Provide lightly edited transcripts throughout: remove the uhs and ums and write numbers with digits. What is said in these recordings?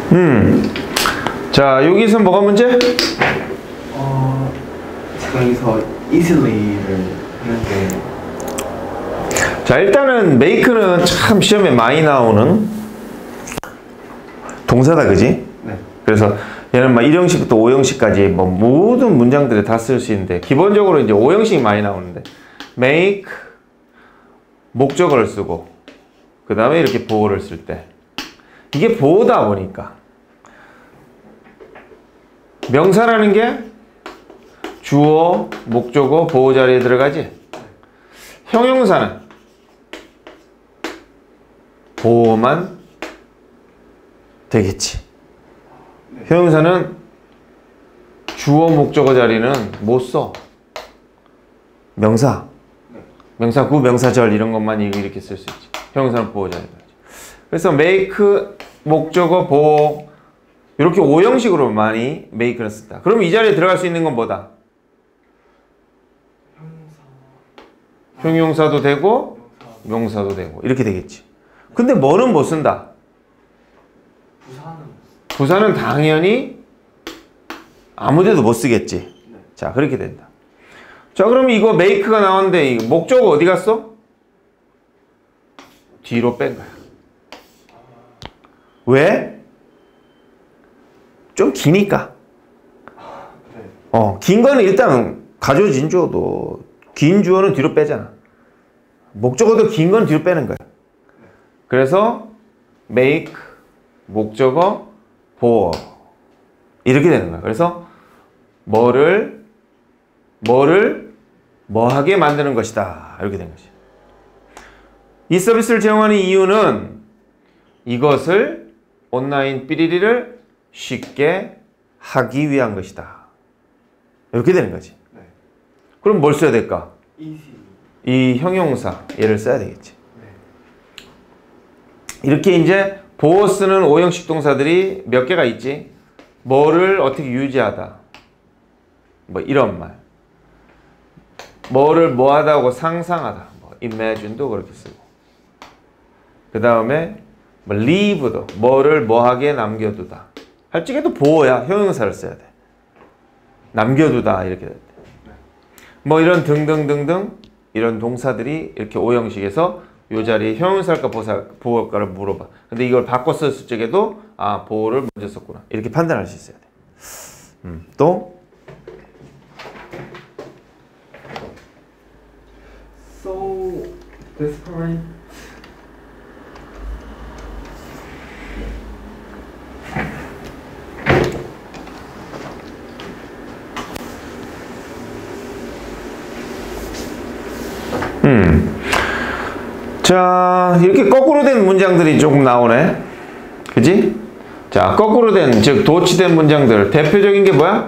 자, 여기서 뭐가 문제? 제가 여기서 easily를 했는데. 자, 일단은 make는 참 시험에 많이 나오는 동사다, 그지? 네. 그래서 얘는 막 1형식부터 5형식까지 뭐 모든 문장들에 다 쓸 수 있는데, 기본적으로 이제 5형식이 많이 나오는데, make 목적어를 쓰고, 그 다음에 이렇게 보어를 쓸 때, 이게 보어다 보니까 명사라는 게 주어, 목적어, 보어 자리에 들어가지. 형용사는 보어만 되겠지. 형용사는 주어, 목적어 자리는 못 써. 명사, 명사 구, 명사절 이런 것만 이렇게 쓸 수 있지. 형용사는 보어 자리다. 그래서 make, 목적어, 보어 이렇게 5형식으로 많이 make를 쓴다. 그럼 이 자리에 들어갈 수 있는 건 뭐다? 형용사도 되고 명사도 되고 이렇게 되겠지. 근데 뭐는 못 쓴다? 부사는 당연히 아무데도 못 쓰겠지. 자, 그렇게 된다. 자, 그럼 이거 make가 나왔는데 이 목적어 어디 갔어? 뒤로 뺀 거야. 왜? 좀 기니까. 긴 거는 일단 가져진 주어도 긴 주어는 뒤로 빼잖아. 목적어도 긴 건 뒤로 빼는 거야. 그래서 make, 목적어, 보어 이렇게 되는 거야. 그래서 뭐를 뭐하게 만드는 것이다. 이렇게 된 거지. 이 서비스를 제공하는 이유는 이것을 온라인 삐리리를 쉽게 하기 위한 것이다. 이렇게 되는 거지. 네. 그럼 뭘 써야 될까? easy. 이 형용사 얘를 써야 되겠지. 네. 이렇게 이제 보어 쓰는 5형식 동사들이 몇 개가 있지? 뭐를 어떻게 유지하다. 뭐 이런 말. 뭐를 뭐하다고 상상하다. 뭐 imagine도 그렇게 쓰고. 그 다음에 뭐 leave도 뭐를 뭐하게 남겨두다. 할 적에도 보어야 형용사를 써야 돼. 남겨두다 이렇게 돼. 뭐 이런 등등등등 이런 동사들이 이렇게 5형식에서 이 자리에 형용사일까 보어일까를 물어봐. 근데 이걸 바꿔 썼을 적에도 아, 보어를 먼저 썼구나. 이렇게 판단할 수 있어야 돼. 또 So desperate. 자, 이렇게 거꾸로 된 문장들이 조금 나오네. 그지? 자, 거꾸로 된, 즉 도치된 문장들. 대표적인 게 뭐야?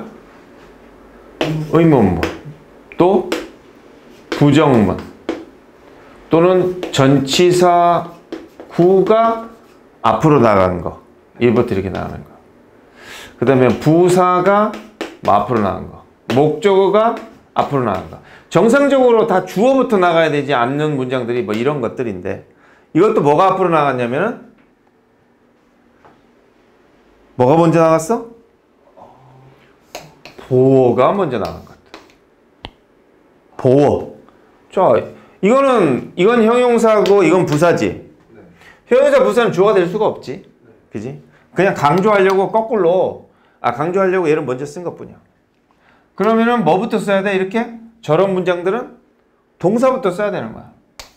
의문문. 또 부정문. 또는 전치사 구가 앞으로 나가는 거. 이부터 이렇게 나가는 거. 그 다음에 부사가 앞으로 나가는 거. 목적어가 앞으로 나가는 거. 정상적으로 다 주어부터 나가야 되지 않는 문장들이 뭐 이런 것들인데, 이것도 뭐가 앞으로 나갔냐면은 뭐가 먼저 나갔어? 보어가 먼저 나간 것 같아. 보어. 자, 이건 형용사고 이건 부사지. 형용사 부사는 주어가 될 수가 없지. 그지? 그냥 강조하려고 거꾸로 강조하려고 얘를 먼저 쓴 것뿐이야. 그러면은 뭐부터 써야 돼? 이렇게? 저런 문장들은 동사부터 써야 되는 거야.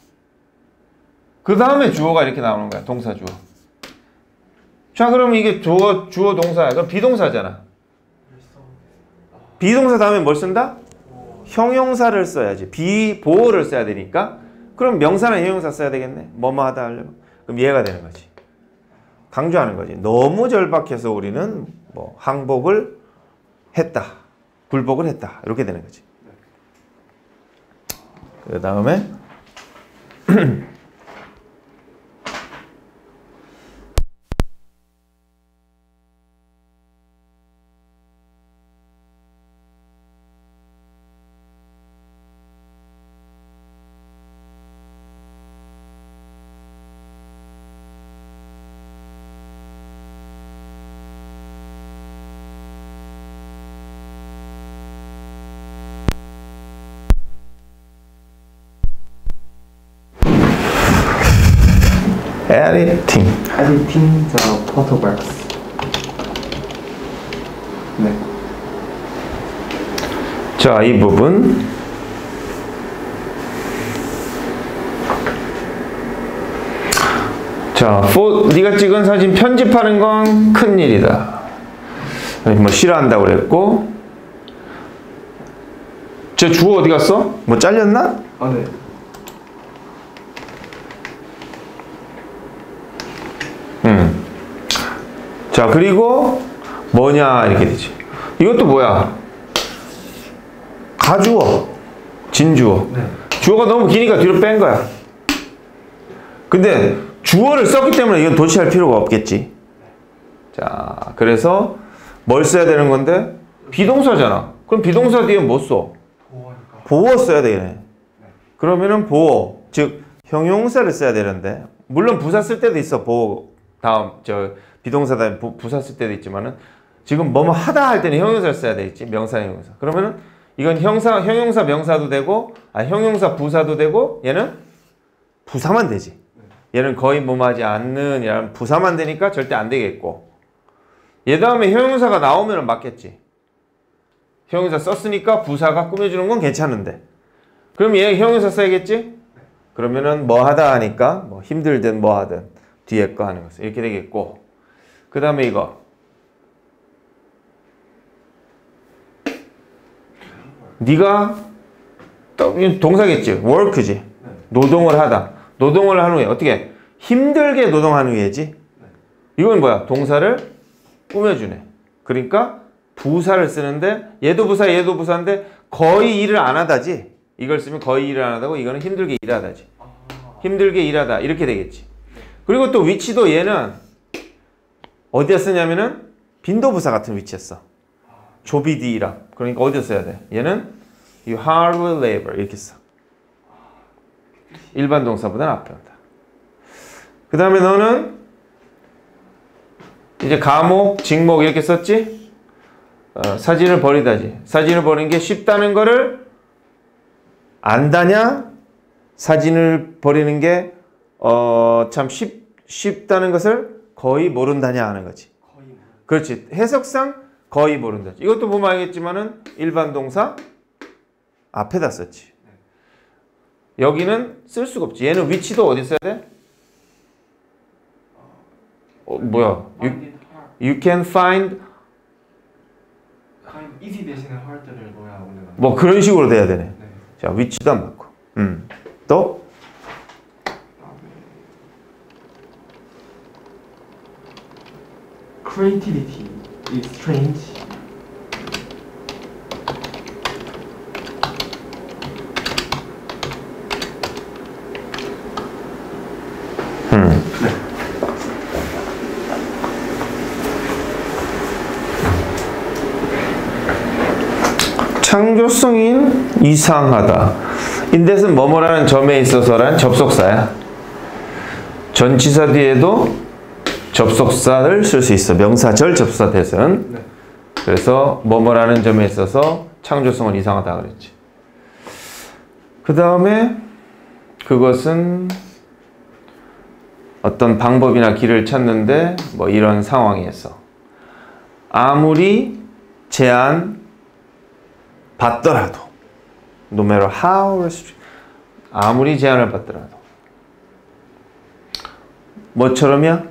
그 다음에 주어가 이렇게 나오는 거야. 동사 주어. 자, 그럼 이게 주어 동사야. 그럼 비동사잖아. 비동사 다음에 뭘 쓴다? 형용사를 써야지. 보어를 써야 되니까. 그럼 명사는 형용사 써야 되겠네. 뭐뭐 하다 하려면. 그럼 얘가 되는 거지. 강조하는 거지. 너무 절박해서 우리는 뭐 항복을 했다. 굴복을 했다. 이렇게 되는 거지. 그 다음에 editing. editing the photographs. 네. 자, 이 부분. 자, 네가 찍은 사진 편집하는 건 큰일이다. 뭐 싫어한다고 그랬고. 저 주어 어디 갔어? 뭐 잘렸나? 아, 네. 자, 그리고 뭐냐 이렇게 되지. 이것도 뭐야? 가주어, 진주어. 네. 주어가 너무 기니까 뒤로 뺀 거야. 근데 주어를 썼기 때문에 이건 도치할 필요가 없겠지. 자, 그래서 뭘 써야 되는 건데? 비동사잖아. 그럼 비동사 뒤에 뭐 써? 보호하니까. 보어 써야 되네. 그러면은 보어, 즉 형용사를 써야 되는데, 물론 부사 쓸 때도 있어. 보어 다음 비동사 다음에 부사 쓸 때도 있지만은 지금 뭐뭐 하다 할 때는 형용사를 써야 되겠지. 명사, 형용사. 그러면은 이건 형용사 명사도 되고, 형용사 부사도 되고, 얘는 부사만 되지. 얘는 거의 뭐뭐하지 않는 이런 부사만 되니까 절대 안 되겠고, 얘 다음에 형용사가 나오면 맞겠지. 형용사 썼으니까 부사가 꾸며주는 건 괜찮은데, 그럼 얘 형용사 써야겠지? 그러면은 뭐 하다 하니까 뭐 힘들든 뭐 하든 뒤에 거 하는 것을 이렇게 되겠고, 그 다음에 이거 네가 동사겠지. work지. 노동을 하다. 노동을 한 후에 어떻게? 힘들게 노동하는 후에지. 이건 뭐야? 동사를 꾸며주네. 그러니까 부사를 쓰는데 얘도 부사 얘도 부사인데 거의 일을 안 하다지. 이걸 쓰면 거의 일을 안 하다고, 이거는 힘들게 일하다지. 힘들게 일하다 이렇게 되겠지. 그리고 또 위치도 얘는 어디에 쓰냐면은 빈도부사 같은 위치에 써. 조비디라. 그러니까 어디에 써야 돼? 얘는 you hard labor 이렇게 써. 일반 동사보다는 앞에 온다. 그 다음에 너는 이제 가목, 직목 이렇게 썼지? 사진을 버리다지. 사진을 버리는 게 쉽다는 거를 안다냐? 사진을 버리는 게 참 쉽다는 것을 거의 모른다냐 하는 거지. 그렇지. 해석상 거의 모른다. 이것도 보면 알겠지만은 일반 동사 앞에다 썼지. 여기는 쓸 수가 없지. 얘는 위치도 어디 써야 돼? 뭐야? You can find easy 대신에 hard를 넣어야 오는. 뭐 그런 식으로 돼야 되네. 네. 자, 위치도 안 맞고. 또 Creativity is strange. 창조성인 이상하다. 인댓은 뭐뭐라는 점에 있어서란 접속사야. 전치사 뒤에도 접속사를 쓸 수 있어. 명사절 접속사 대신. 네. 그래서 뭐뭐라는 점에 있어서 창조성은 이상하다 그랬지. 그 다음에 그것은 어떤 방법이나 길을 찾는데 뭐 이런 상황에서 아무리 제한 받더라도 no matter how 아무리 제한을 받더라도 뭐처럼이야?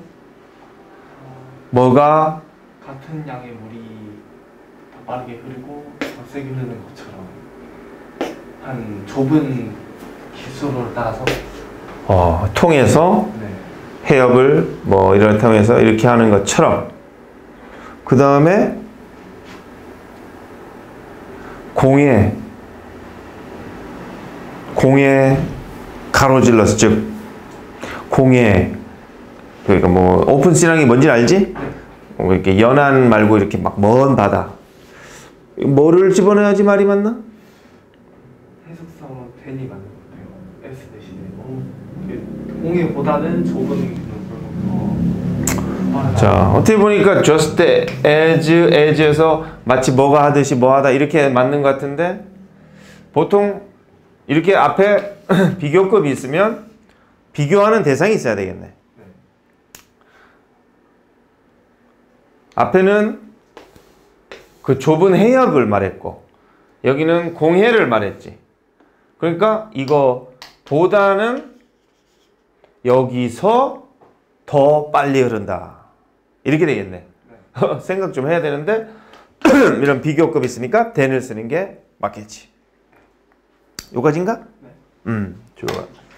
뭐가 같은 양의 물이 더 빠르게 흐르고 더 세게 흐르는 것처럼 한 좁은 기술을 따라서 통해서 네. 해협을 뭐 이런 통해서 이렇게 하는 것처럼. 그 다음에 공에 가로질러서, 즉 공에, 그러니까 뭐 오픈시랑이 뭔지 알지? 이렇게 연안 말고 이렇게 막 먼 바다. 뭐를 집어넣어야지 말이 맞나? 해석상은 괜히 맞는 것 같아요. S 대신에 공예보다는 좁은 자, 어떻게 보니까 just as에서 마치 뭐가 하듯이 뭐 하다 이렇게 맞는 것 같은데, 보통 이렇게 앞에 비교급이 있으면 비교하는 대상이 있어야 되겠네. 앞에는 그 좁은 해역을 말했고 여기는 공해를 말했지. 그러니까 이거 보다는 여기서 더 빨리 흐른다. 이렇게 되겠네. 생각 좀 해야 되는데 이런 비교급 있으니까 than을 쓰는 게 맞겠지. 요까지인가? 네. 좋아.